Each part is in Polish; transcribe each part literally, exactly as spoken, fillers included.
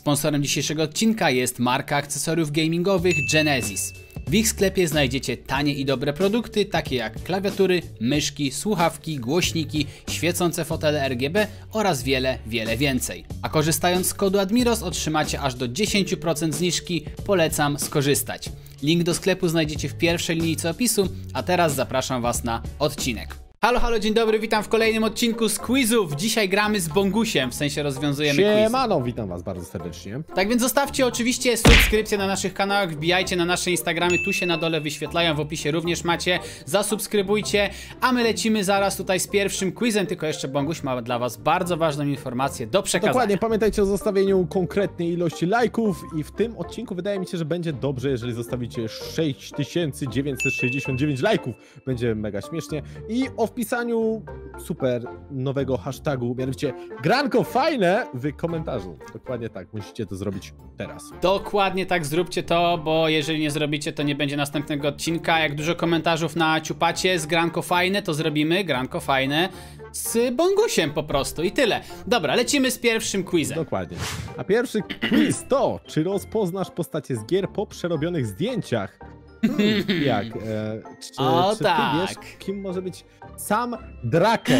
Sponsorem dzisiejszego odcinka jest marka akcesoriów gamingowych Genesis. W ich sklepie znajdziecie tanie i dobre produkty, takie jak klawiatury, myszki, słuchawki, głośniki, świecące fotele R G B oraz wiele, wiele więcej. A korzystając z kodu Admiros otrzymacie aż do dziesięć procent zniżki, polecam skorzystać. Link do sklepu znajdziecie w pierwszej linijce opisu, a teraz zapraszam Was na odcinek. Halo, halo, dzień dobry, witam w kolejnym odcinku z quizów. Dzisiaj gramy z Bongusiem, w sensie rozwiązujemy quiz. Siemano, witam was bardzo serdecznie. Tak więc zostawcie oczywiście subskrypcję na naszych kanałach, wbijajcie na nasze Instagramy, tu się na dole wyświetlają, w opisie również macie. Zasubskrybujcie, a my lecimy zaraz tutaj z pierwszym quizem, tylko jeszcze Bonguś ma dla was bardzo ważną informację do przekazania. Dokładnie, pamiętajcie o zostawieniu konkretnej ilości lajków i w tym odcinku wydaje mi się, że będzie dobrze, jeżeli zostawicie sześć tysięcy dziewięćset sześćdziesiąt dziewięć lajków. Będzie mega śmiesznie. I o wpisaniu super nowego hashtagu, mianowicie granko fajne w komentarzu. Dokładnie tak, musicie to zrobić teraz. Dokładnie tak, zróbcie to, bo jeżeli nie zrobicie, to nie będzie następnego odcinka. Jak dużo komentarzów na ciupacie z granko fajne, to zrobimy granko fajne z Bongusiem po prostu i tyle. Dobra, lecimy z pierwszym quizem. Dokładnie. A pierwszy quiz to, czy rozpoznasz postacie z gier po przerobionych zdjęciach? Hmm, jak? E, czy, o, czy tak. ty wiesz, kim może być sam Drake?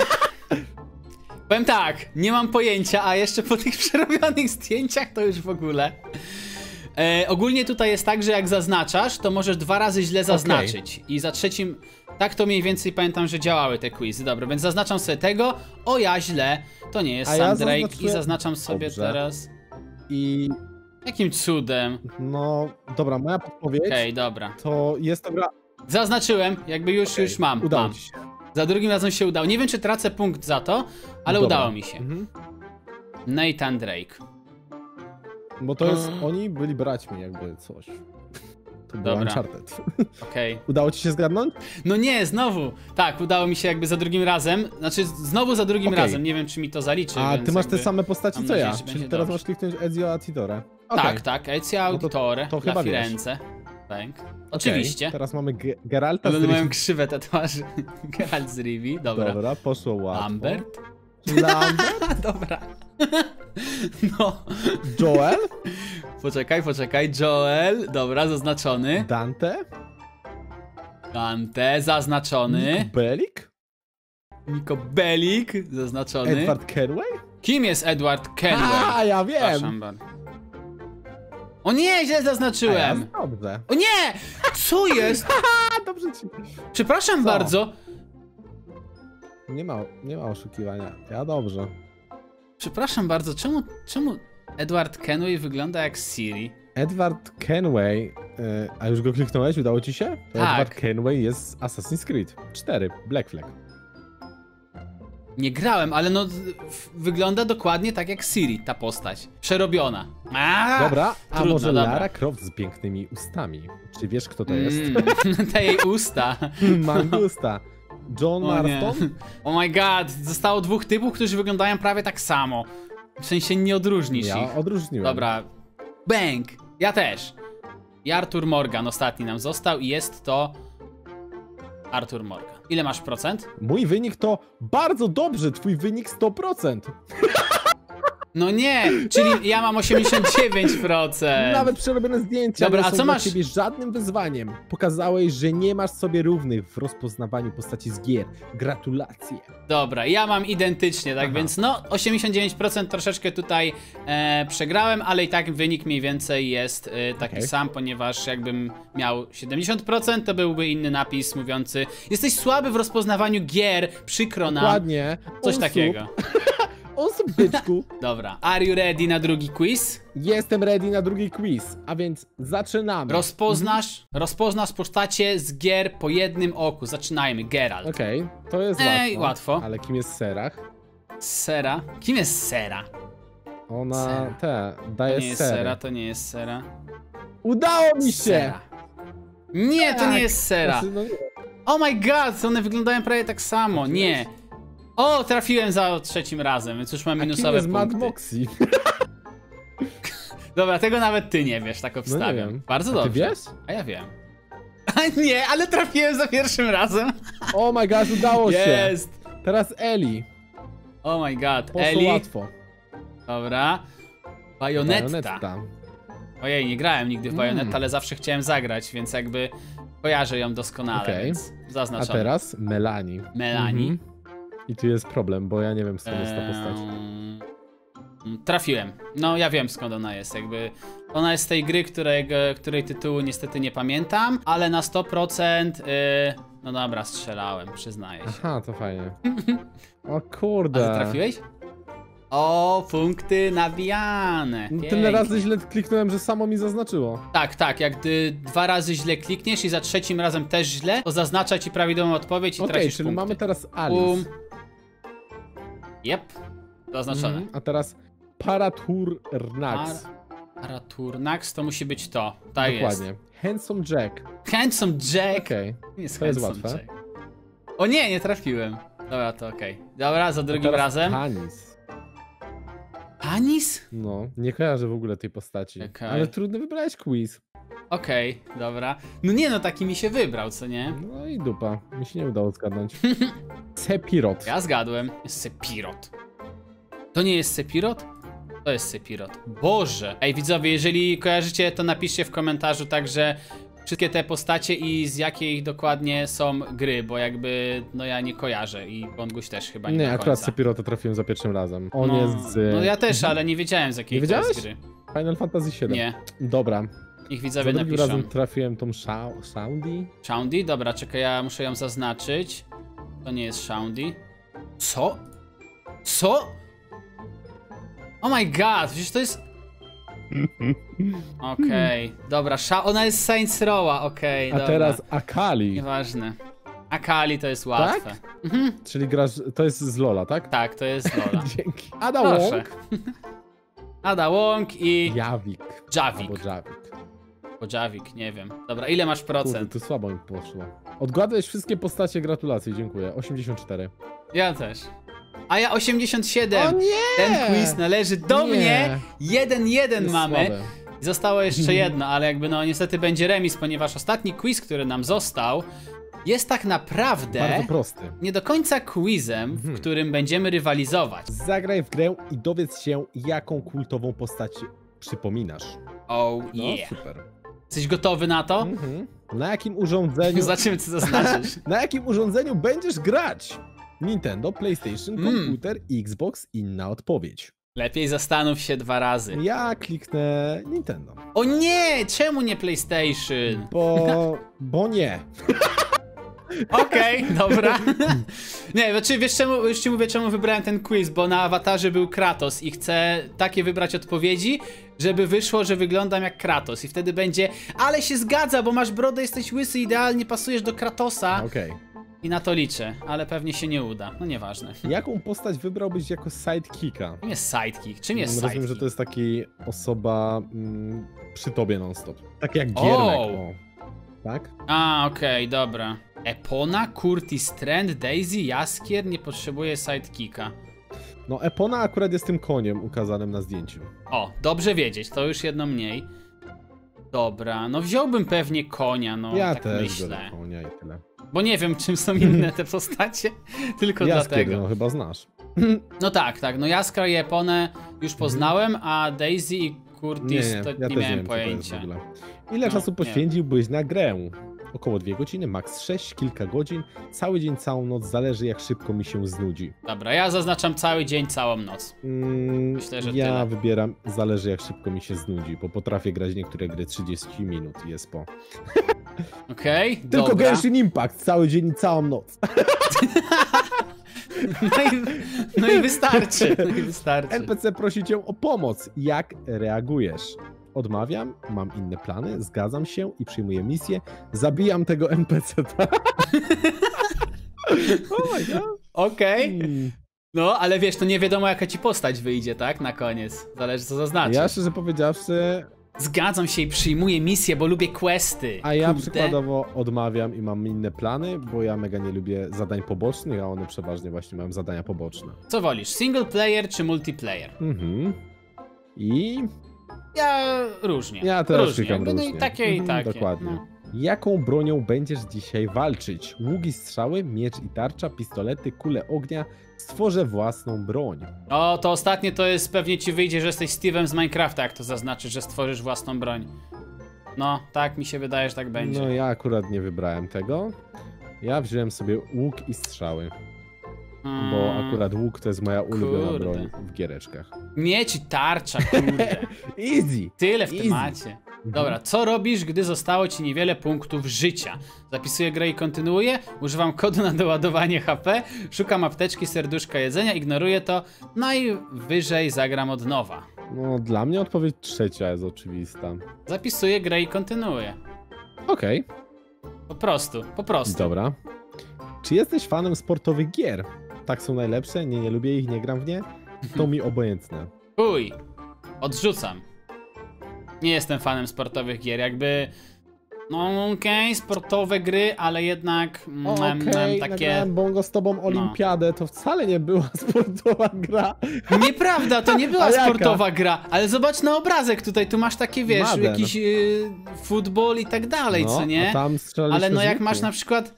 Powiem tak, nie mam pojęcia, a jeszcze po tych przerobionych zdjęciach to już w ogóle. E, ogólnie tutaj jest tak, że jak zaznaczasz, to możesz dwa razy źle zaznaczyć. Okay. I za trzecim, tak to mniej więcej pamiętam, że działały te quizy. Dobra, więc zaznaczam sobie tego. O, ja źle, to nie jest a sam ja Drake. zaznaczyłem... I zaznaczam sobie Dobrze. teraz... I... Jakim cudem? No, dobra, moja podpowiedź. Okej, okay, dobra. To jest to gra... Zaznaczyłem, jakby już, okay. już mam. Udało mam. ci się. Za drugim razem się udało. Nie wiem, czy tracę punkt za to, ale dobra. Udało mi się. Mhm. Nathan Drake. Bo to jest... Hmm. Oni byli braćmi, jakby coś. To było Uncharted. Okej. Okay. Udało ci się zgadnąć? No nie, znowu. Tak, udało mi się jakby za drugim razem. Znaczy, znowu za drugim okay. razem. Nie wiem, czy mi to zaliczy. A ty masz te same postaci co ja. Nadzieję, czyli teraz dobrze. masz kliknąć Ezio Auditore. Okay. Tak, tak. Ezio Auditore no to, to dla chyba Firenze. Tak. Oczywiście. Okay. Teraz mamy Ge Geralta z Rivi. Mają krzywę tatuaży. Geralt z Rivi. Dobra. Dobra, poszło łatwo. Lambert? Lambert? Dobra. No. Joel? Poczekaj, poczekaj. Joel. Dobra, zaznaczony. Dante? Dante, zaznaczony. Nico Bellic? Nico Bellic, zaznaczony. Edward Kenway? Kim jest Edward Kenway? A, ja wiem. O nie, źle zaznaczyłem. A ja dobrze. O nie! Co jest? Dobrze ci. Przepraszam Co? bardzo. Nie ma, nie ma oszukiwania. Ja dobrze. Przepraszam bardzo, czemu, czemu Edward Kenway wygląda jak Siri? Edward Kenway, yy, a już go kliknąłeś? Udało ci się? To tak. Edward Kenway jest z Assassin's Creed cztery, Black Flag. Nie grałem, ale no wygląda dokładnie tak jak Siri, ta postać. Przerobiona. A, dobra, a trudno, może dobra. Lara Croft z pięknymi ustami? Czy wiesz, kto to jest? Mm, te jej usta. Mangusta. John Marston? Oh my god, zostało dwóch typów, którzy wyglądają prawie tak samo. W sensie nie odróżnisz ja ich. odróżniłem. Dobra. Bang! Ja też. I Arthur Morgan ostatni nam został i jest to... Arthur Morgan. Ile masz procent? Mój wynik to bardzo dobrze, twój wynik sto procent. No nie, czyli ja mam osiemdziesiąt dziewięć procent. Nawet przerobione zdjęcia. Dobra, nie a są co dla masz? ciebie żadnym wyzwaniem. Pokazałeś, że nie masz sobie równych w rozpoznawaniu postaci z gier. Gratulacje. Dobra, ja mam identycznie, tak Aha. więc no osiemdziesiąt dziewięć procent troszeczkę tutaj e, przegrałem, ale i tak wynik mniej więcej jest e, taki okay. sam, ponieważ jakbym miał siedemdziesiąt procent, to byłby inny napis mówiący: jesteś słaby w rozpoznawaniu gier, przykro nam. Dokładnie. Coś Osób. takiego. Osób, byczku. Dobra, are you ready na drugi quiz? Jestem ready na drugi quiz, a więc zaczynamy. Rozpoznasz, rozpoznasz postacie z gier po jednym oku. Zaczynajmy, Geralt. Okej, okay, to jest Ej, łatwo. łatwo. Ale kim jest Serach? Sera? Kim jest Sera? Ona Sera. te, To daje nie jest sery. Sera, to nie jest Sera. Udało mi się! Sera. Nie, to Tak. nie jest Sera. Znaczy, no nie. Oh my god, one wyglądają prawie tak samo. Nie. O, trafiłem za trzecim razem, więc już mam A minusowe kim jest punkty. Mad Moxie? Dobra, tego nawet ty nie wiesz, tak obstawiam. No nie wiem. Bardzo A dobrze. ty wiesz? A ja wiem. A nie, ale trafiłem za pierwszym razem. Oh my god, udało się. Bajonetta. Bajonetta. Ojej, nie grałem nigdy w Bajonetta, Mm. ale zawsze chciałem zagrać, więc jakby kojarzę ją doskonale, Okej. więc A zaznaczone. teraz Melanie. Melanie. Mhm. I tu jest problem, bo ja nie wiem skąd jest ta postać. Eee, Trafiłem. No ja wiem skąd ona jest, jakby ona jest z tej gry, którego, której tytułu niestety nie pamiętam, ale na sto procent yy... no dobra, strzelałem, przyznaję się. Aha, to fajnie. O kurde. A ty trafiłeś? O, punkty nabijane. No, tyle Pięknie. razy źle kliknąłem, że samo mi zaznaczyło. Tak, tak, jak gdy dwa razy źle klikniesz i za trzecim razem też źle, to zaznacza ci prawidłową odpowiedź i Okej, tracisz czyli punkty. mamy teraz Alice. Um. Jep, zaznaczone. Mhm. A teraz Paraturnax. Paraturnax to musi być to. Tak jest. Dokładnie. Handsome Jack. Handsome Jack. Okej. Nie jest to jest Handsome łatwe. Jack. O nie, nie trafiłem. Dobra, to okej. Dobra, za A drugim teraz razem. Panis. Panis? No, nie kojarzę w ogóle tej postaci. Okej. Ale trudny wybrałeś quiz. Okej, dobra. No nie no, taki mi się wybrał, co nie? No i dupa. Mi się nie udało zgadnąć. Sepirot. Ja zgadłem. Jest Sepirot. To nie jest Sepirot? To jest Sepirot. Boże! Ej widzowie, jeżeli kojarzycie, to napiszcie w komentarzu także wszystkie te postacie i z jakiej dokładnie są gry, bo jakby, no ja nie kojarzę i Bonguś też chyba nie Nie, do akurat końca. Sepirota trafiłem za pierwszym razem. On no, jest z... No ja też, ale nie wiedziałem z jakiej Nie to jest wiedziałeś? gry. Final Fantasy siedem. Nie. Dobra. Niech Za widzowie drugim napiszą. razem trafiłem tą Shao- Shaundy. Shaundy? Dobra, czekaj, ja muszę ją zaznaczyć. To nie jest Shaundy. Co? Co? Oh my god, przecież to jest... Okej, dobra, Sha ona jest Saints Row'a, okej, A dobra. teraz Akali. Nieważne. Akali to jest łatwe. Mhm. Czyli grasz... To jest z Lola, tak? Tak, to jest Lola. Dzięki. Ada Proszę. Wong. Ada Wong i Javik. Javik. Albo Javik. Bo Javik, nie wiem. Dobra, ile masz Kurde, procent? tu słabo mi poszło. Odgadłeś wszystkie postacie, gratulacje, dziękuję. osiemdziesiąt cztery. Ja też. A ja osiemdziesiąt siedem. O nie! Ten quiz należy do Nie. mnie. jeden jeden Jest mamy. słabe. Zostało jeszcze jedno, ale jakby no niestety będzie remis, ponieważ ostatni quiz, który nam został, jest tak naprawdę Bardzo prosty. nie do końca quizem, w Mhm. którym będziemy rywalizować. Zagraj w grę i dowiedz się, jaką kultową postać przypominasz. Oh No, yeah. super. Jesteś gotowy na to? Mhm. Na jakim urządzeniu... Zobaczymy, co zaznaczysz. Na jakim urządzeniu będziesz grać? Nintendo, PlayStation, Mm. komputer, Xbox, inna odpowiedź. Lepiej zastanów się dwa razy. Ja kliknę Nintendo. O nie! Czemu nie PlayStation? Bo... bo nie. Okej, dobra. Nie, znaczy wiesz czemu, już ci mówię czemu wybrałem ten quiz, bo na awatarze był Kratos i chcę takie wybrać odpowiedzi, żeby wyszło, że wyglądam jak Kratos i wtedy będzie, ale się zgadza, bo masz brodę, jesteś łysy, idealnie pasujesz do Kratosa Okej. i na to liczę, ale pewnie się nie uda, no nieważne. Jaką postać wybrałbyś jako sidekicka? Czym jest sidekick? Czym jest Rozumiem, sidekick? że to jest taki osoba mm, przy tobie non-stop. Tak jak Giermek, O! o. Tak? A, okej, dobra. Epona, Curtis Trend, Daisy, Jaskier nie potrzebuje sidekicka. No Epona akurat jest tym koniem ukazanym na zdjęciu. O, dobrze wiedzieć, to już jedno mniej. Dobra, no wziąłbym pewnie konia, no ja tak też myślę. biorę konia i tyle. Bo nie wiem, czym są inne te postacie, tylko Jaskier, dlatego. no chyba znasz. No tak, tak, no Jaskra i Eponę już poznałem, a Daisy i Curtis Nie, nie, to ja nie też miałem wiem, co to jest w pojęcia. ogóle. Ile No, czasu nie. poświęciłbyś na grę? Około dwie godziny, maks sześć, kilka godzin, cały dzień, całą noc, zależy jak szybko mi się znudzi. Dobra, ja zaznaczam cały dzień, całą noc. Mm, Myślę, że ja tyle. wybieram, zależy jak szybko mi się znudzi, bo potrafię grać niektóre gry trzydzieści minut i jest po. Okej, Tylko dobra. Genshin Impact, cały dzień i całą noc. No i, no i wystarczy, no i wystarczy. N P C prosi cię o pomoc, jak reagujesz? Odmawiam, mam inne plany, zgadzam się i przyjmuję misję, zabijam tego N P C. Oh my god. Okej, Hmm. no ale wiesz, to nie wiadomo jaka ci postać wyjdzie, tak? Na koniec, zależy co zaznaczysz. Ja szczerze powiedziawszy, Zgadzam się i przyjmuję misję, bo lubię questy. a ja Kurde. przykładowo odmawiam i mam inne plany, bo ja mega nie lubię zadań pobocznych, a one przeważnie właśnie mają zadania poboczne. Co wolisz, single player czy multiplayer? Mhm. I Ja różnie. ja też różnie. klikam No i różnie. takie i Mhm, takie. dokładnie. No. Jaką bronią będziesz dzisiaj walczyć? Ługi, strzały, miecz i tarcza, pistolety, kule ognia. Stworzę własną broń. O, to ostatnie to jest, pewnie ci wyjdzie, że jesteś Steve'em z Minecrafta, jak to zaznaczy, że stworzysz własną broń. No, tak mi się wydaje, że tak będzie. No ja akurat nie wybrałem tego. Ja wziąłem sobie łuk i strzały. Hmm. Bo akurat łuk to jest moja ulubiona Kurde. broń w giereczkach. Mieć i tarcza, kurde. Easy! Tyle w Easy. temacie. Dobra, co robisz, gdy zostało ci niewiele punktów życia? Zapisuję grę i kontynuuję, używam kodu na doładowanie H P, szukam apteczki, serduszka, jedzenia, ignoruję to, najwyżej zagram od nowa. No dla mnie odpowiedź trzecia jest oczywista. Zapisuję grę i kontynuuję. Okej, Po prostu, po prostu. dobra. Czy jesteś fanem sportowych gier? Tak są najlepsze, nie, nie lubię ich, nie gram w nie. To mi obojętne. Uj, odrzucam. Nie jestem fanem sportowych gier, jakby... No okej, okay, sportowe gry, ale jednak mm, Okej, mm, okay, takie... nagrałem Bongo z tobą olimpiadę, to wcale nie była sportowa gra. Nieprawda, to nie była A jaka? sportowa gra, ale zobacz na obrazek tutaj, tu masz takie, wiesz, Madden. jakiś y, futbol i tak dalej, No, co nie? a tam strzelaliśmy Ale no z jak łuku. masz na przykład...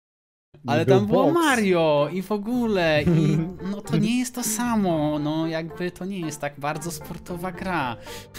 Ale Był tam było boks. Mario i w ogóle, i no to nie jest to samo, no jakby to nie jest tak bardzo sportowa gra.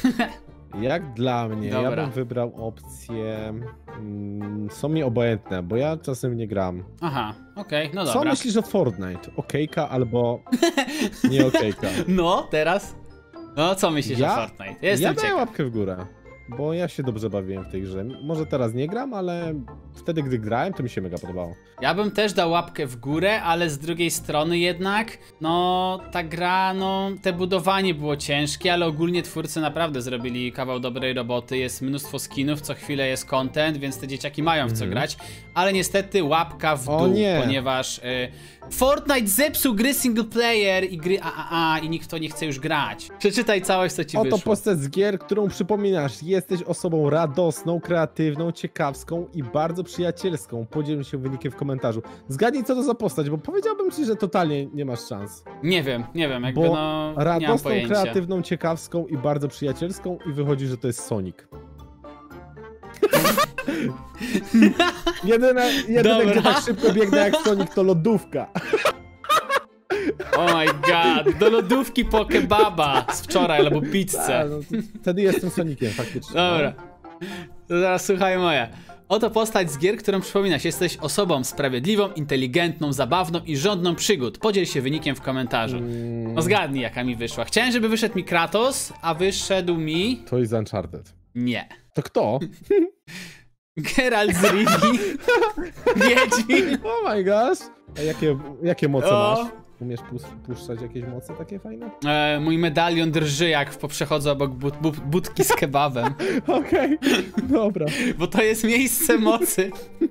Jak dla mnie, ja Dobra. bym wybrał opcję... Mm, są mi obojętne, bo ja czasem nie gram. Aha, okej, no Co dobra. myślisz o Fortnite? Okejka albo nie okejka? No, teraz? No, co myślisz Ja- o Fortnite? Jestem Ja daję ciekaw. łapkę w górę, bo ja się dobrze bawiłem w tej grze. Może teraz nie gram, ale wtedy, gdy grałem, to mi się mega podobało. Ja bym też dał łapkę w górę, ale z drugiej strony jednak, no ta gra, no te budowanie było ciężkie, ale ogólnie twórcy naprawdę zrobili kawał dobrej roboty, jest mnóstwo skinów, co chwilę jest content, więc te dzieciaki mają w co Mhm. grać, ale niestety łapka w O dół, nie. ponieważ y, Fortnite zepsuł gry single player i gry A A A i nikt w to nie chce już grać. Przeczytaj całość, co ci Oto wyszło. postać z gier, którą przypominasz. Jesteś osobą radosną, kreatywną, ciekawską i bardzo przyjacielską. Podziel się wynikiem w komentarzu. Zgadnij, co to za postać, bo powiedziałbym ci, że totalnie nie masz szans. Nie wiem, nie wiem, jakby Bo no, nie mam radosną, pojęcia. kreatywną, ciekawską i bardzo przyjacielską i wychodzi, że to jest Sonic. jedyne, jedyne Dobra. gdzie tak szybko biegnę jak Sonic, to lodówka. Oh my god, do lodówki po kebaba z wczoraj albo A, pizzę. no, wtedy jestem Soniciem, faktycznie. Dobra, to zaraz słuchaj moja. Oto postać z gier, którą przypominasz. Jesteś osobą sprawiedliwą, inteligentną, zabawną i żądną przygód. Podziel się wynikiem w komentarzu. Mm, No zgadnij, jaka mi wyszła. Chciałem, żeby wyszedł mi Kratos, a wyszedł mi... To jest Uncharted. Nie. To kto? Geralt z Rivii. Wiedźmin. Oh my gosh. A jakie, jakie moce O. masz? Umiesz pus- puszczać jakieś moce takie fajne? E, mój medalion drży, jak przechodzę obok but, but, budki z kebabem. Okej, dobra. Bo to jest miejsce mocy.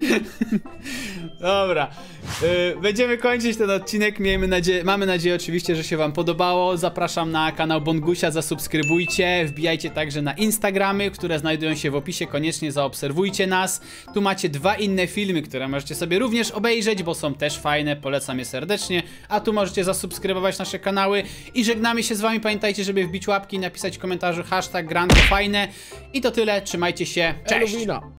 Dobra. Yy, będziemy kończyć ten odcinek. Miejmy nadzieję, mamy nadzieję oczywiście, że się wam podobało. Zapraszam na kanał Bongusia, zasubskrybujcie. Wbijajcie także na Instagramy, które znajdują się w opisie. Koniecznie zaobserwujcie nas. Tu macie dwa inne filmy, które możecie sobie również obejrzeć, bo są też fajne. Polecam je serdecznie. A tu możecie zasubskrybować nasze kanały. I żegnamy się z wami. Pamiętajcie, żeby wbić łapki i napisać w komentarzu hashtag Granko fajne. I to tyle. Trzymajcie się. Cześć! Elowina.